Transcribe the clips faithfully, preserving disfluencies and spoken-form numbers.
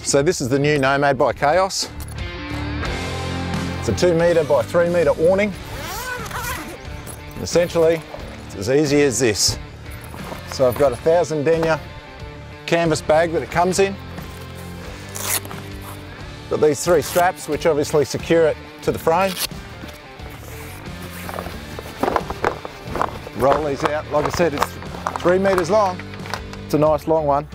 So this is the new NOMAD by CAOS. It's a two metre by three metre awning. And essentially, it's as easy as this. So I've got a thousand denier canvas bag that it comes in. Got these three straps which obviously secure it to the frame. Roll these out. Like I said, it's three metres long. It's a nice long one.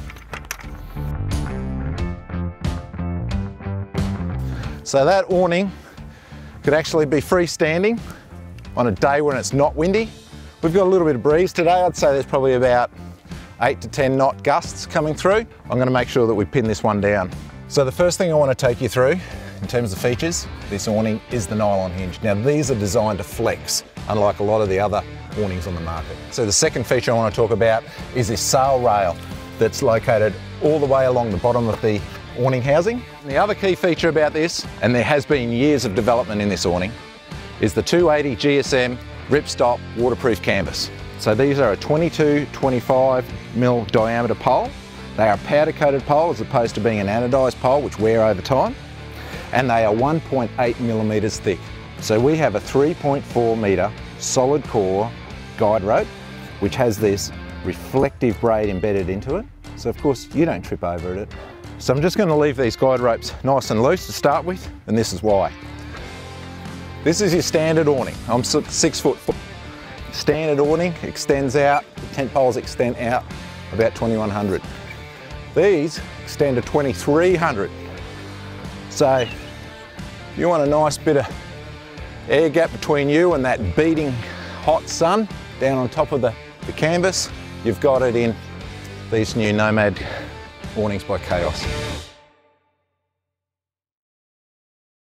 So that awning could actually be freestanding on a day when it's not windy. We've got a little bit of breeze today. I'd say there's probably about eight to ten knot gusts coming through. I'm going to make sure that we pin this one down. So the first thing I want to take you through in terms of features, this awning is the nylon hinge. Now these are designed to flex, unlike a lot of the other awnings on the market. So the second feature I want to talk about is this sail rail that's located all the way along the bottom of the awning housing. And the other key feature about this, and there has been years of development in this awning, is the two eighty G S M ripstop waterproof canvas. So these are a twenty-two, twenty-five mil diameter pole. They are a powder coated pole as opposed to being an anodised pole which wear over time. And they are one point eight millimetres thick. So we have a three point four metre solid core guide rope which has this reflective braid embedded into it. So of course you don't trip over it. So I'm just going to leave these guide ropes nice and loose to start with, and this is why. This is your standard awning. I'm six foot. Standard awning extends out, the tent poles extend out about twenty-one hundred. These extend to twenty-three hundred. So if you want a nice bit of air gap between you and that beating hot sun down on top of the, the canvas, you've got it in these new NOMAD awnings by CAOS.